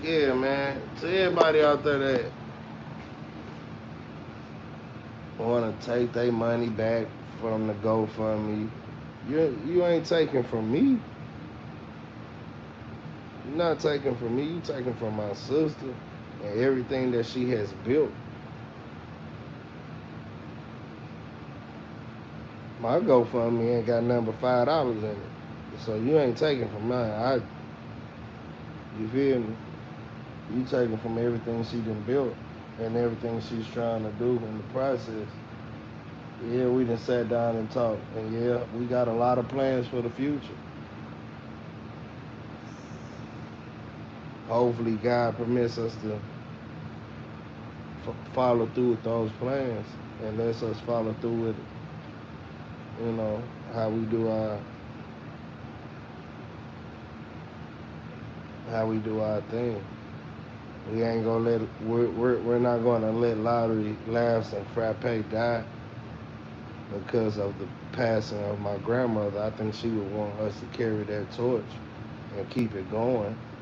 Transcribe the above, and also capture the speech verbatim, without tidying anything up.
Yeah, man. To everybody out there that want to take their money back from the GoFundMe, you you ain't taking from me. You're not taking from me. You taking from my sister and everything that she has built. My GoFundMe ain't got nothing but five dollars in it, so you ain't taking from mine. I, you feel me? You taking from everything she done built and everything she's trying to do in the process. Yeah, we done sat down and talked, and yeah, we got a lot of plans for the future. Hopefully, God permits us to f- follow through with those plans and lets us follow through with, you know, how we do our how we do our thing. We ain't gonna let we're we're, we're not gonna let lottery laughs and frappe die because of the passing of my grandmother. I think she would want us to carry that torch and keep it going.